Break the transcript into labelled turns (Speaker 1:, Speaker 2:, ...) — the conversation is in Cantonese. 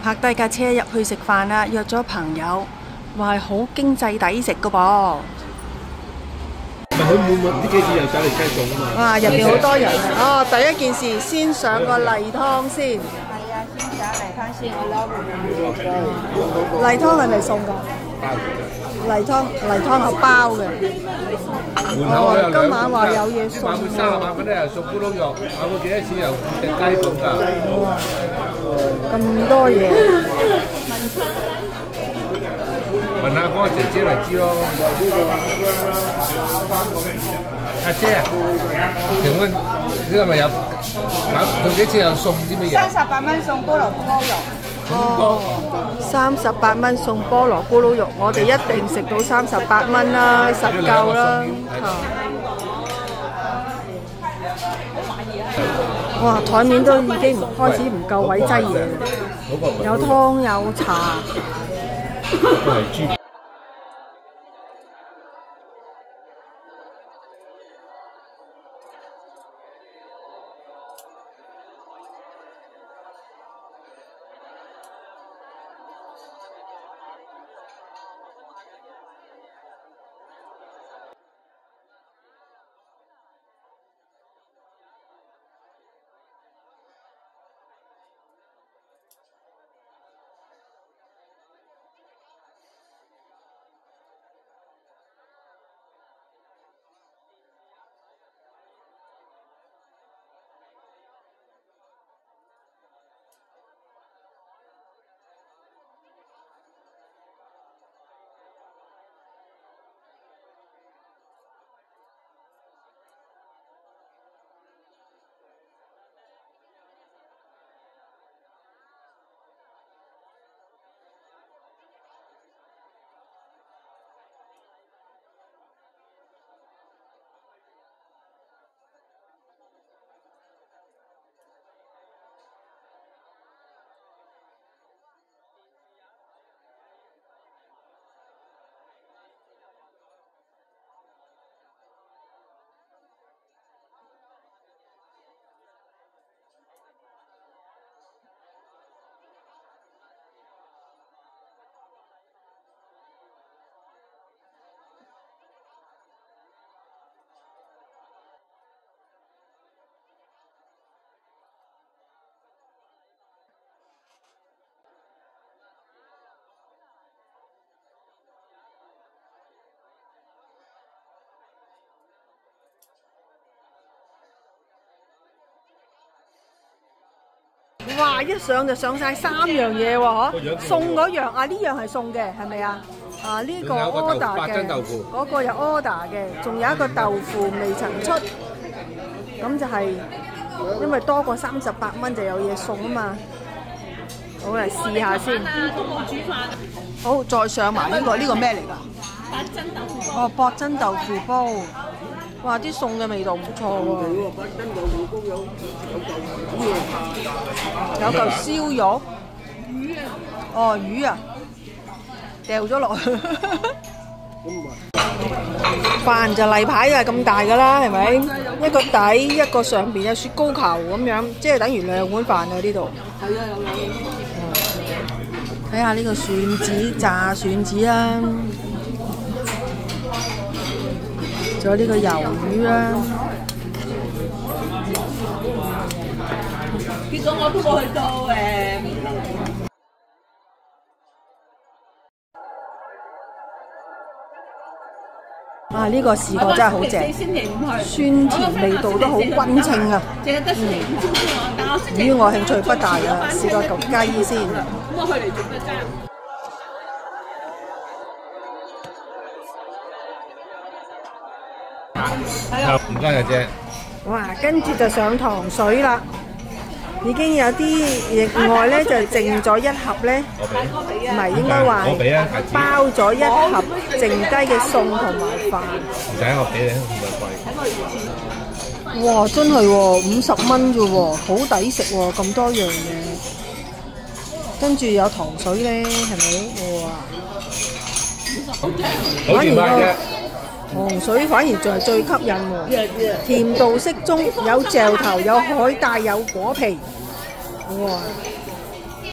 Speaker 1: 泊低架車入去食飯啦，約咗朋友，話係好經濟抵食噶噃。
Speaker 2: 佢每呢幾次又走嚟雞餸啊嘛。
Speaker 1: 哇！入邊好多人啊！哦，第一件事先上個例湯先。
Speaker 3: 係啊，先上例湯先，我攞
Speaker 1: 例湯係咪送㗎？例湯係包嘅。哦，今晚話有嘢送喎。
Speaker 2: 30蚊咧又送咕嚕肉，買過幾多次又食雞餸㗎。
Speaker 1: 哇！咁多嘢。
Speaker 2: 問下嗰個姐姐嚟知咯。阿姐啊，請問呢個咪有做幾次又送啲乜嘢
Speaker 3: 38蚊送菠蘿咕嚕肉。
Speaker 1: 哦，38蚊送菠蘿咕嚕肉，我哋一定食到38蚊啦，實夠啦。哇！台面都已經開始唔夠位擠嘢啦，有湯有茶。哇！一上就上晒3樣嘢喎，嗬！送嗰樣啊，呢樣係送嘅，係咪啊？啊，呢個 order 嘅，嗰個有 order 嘅，仲有一個豆腐未曾出，咁就係因為多過38蚊就有嘢送啊嘛。好嚟試下先。
Speaker 3: 都冇煮飯。
Speaker 1: 好，再上埋呢個咩嚟㗎？
Speaker 3: 八珍豆腐煲。
Speaker 1: 哦，博珍豆腐煲。哇！啲餸嘅味道唔錯喎。有嚿燒肉。魚啊！哦，魚啊！掉咗落去。飯就例牌就係咁大㗎啦，係咪？一個底，一個上邊有雪糕球咁樣，即係等於2碗飯啊！呢度。係啊，有。睇下呢個蒜子，炸蒜子啊！仲有呢個魷魚啊！
Speaker 3: 結果我都冇去到
Speaker 1: 啊！呢個試過真係好正，酸甜味道都好均稱啊！
Speaker 3: 淨係得星期5先去，但我星期
Speaker 1: 魚我興趣不大啊，試過嚿雞先。
Speaker 3: 咁我去嚟做咩啫？
Speaker 2: 唔該啊姐。
Speaker 1: 哇！跟住就上糖水啦，已經有啲另外咧就剩咗一盒咧，唔係應該話包咗一盒剩低嘅餸同埋飯。
Speaker 2: 唔使我俾你，唔貴。
Speaker 1: 哇！真係喎，50蚊啫喎，好抵食喎，咁多樣嘢。跟住有糖水咧，係咪？哇！
Speaker 2: 好甜派啫。
Speaker 1: 糖水反而就係最吸引喎，甜度適中，有嚼頭，有海帶，有果皮，哇！